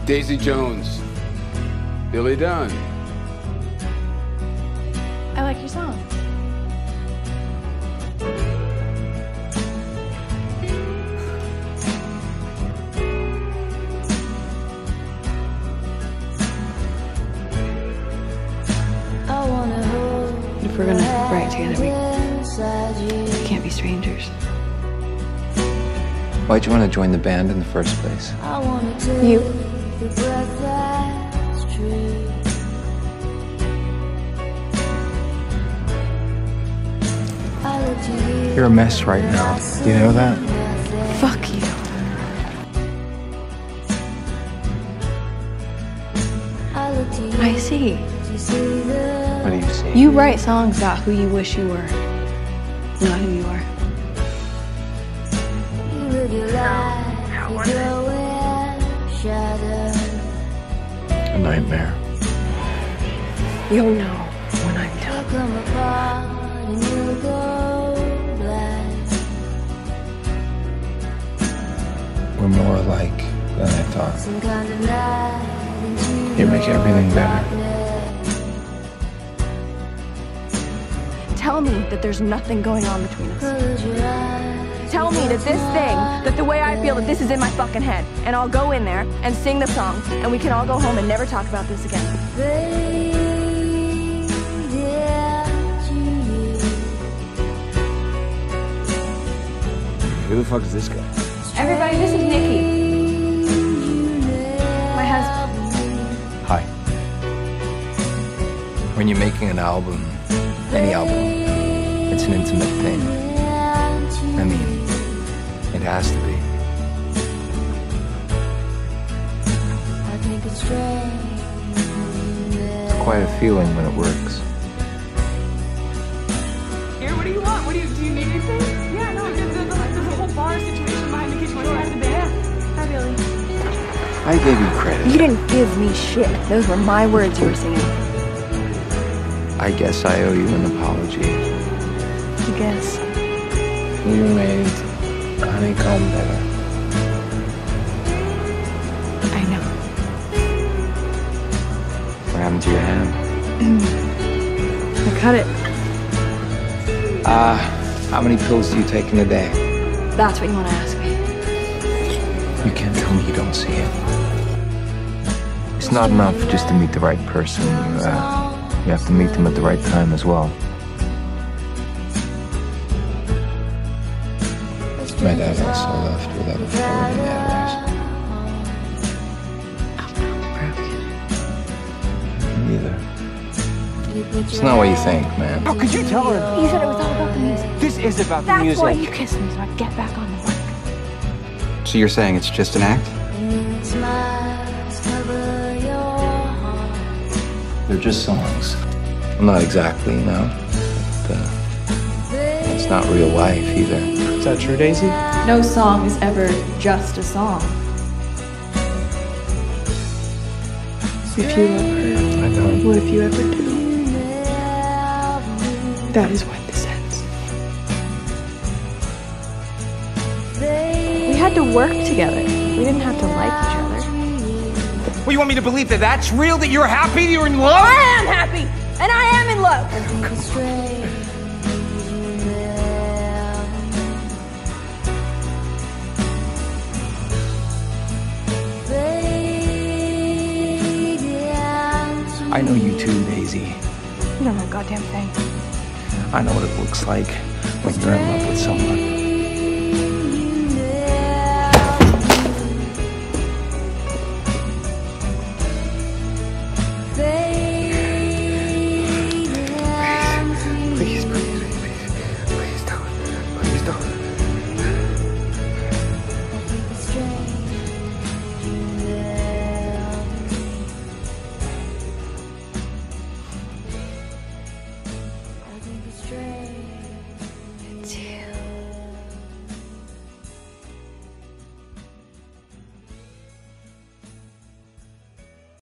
Daisy Jones. Billy Dunn. I like your song. If we're gonna write together, we can't be strangers. Why'd you want to join the band in the first place? You. You're a mess right now. Do you know that? Fuck you. I see. What do you see? You write songs about who you wish you were, not who you are. A nightmare. You'll know when I'm done. We're more alike than I thought. You make everything better. Tell me that there's nothing going on between us. Tell me that this thing, that the way I feel, that this is in my fucking head. And I'll go in there and sing the song, and we can all go home and never talk about this again. Who the fuck is this guy? Everybody, this is Nikki. My husband. Hi. When you're making an album, any album, it's an intimate thing. I mean, it has to be. It's quite a feeling when it works. Here, what do you want? Do you need anything? Yeah, no, there's a whole bar situation behind the kitchen. Want to have the band? Hi, Billy. I gave you credit. You didn't give me shit. Those were my words you were singing. I guess I owe you an apology. I guess. You made honeycomb better. I know. What happened to your hand? I cut it. How many pills do you take in a day? That's what you want to ask me. You can't tell me you don't see it. It's not enough just to meet the right person. You have to meet them at the right time as well. My dad also left without a forwarding address. Neither. It's not what you think, man. How could you tell her? You said it was all about the music. This is about the That's music. why you kissed me, so I get back on the work. So you're saying it's just an act? They're just songs. Well, not exactly, you know. But, it's not real life either. Is that true, Daisy? No song is ever just a song. If you love her, I don't. what if you ever do? That is when this ends. We had to work together. We didn't have to like each other. Well, you want me to believe that that's real? That you're happy? You're in love? I am happy, and I am in love. I know you too, Daisy. You don't know a goddamn thing. I know what it looks like when you're in love with someone.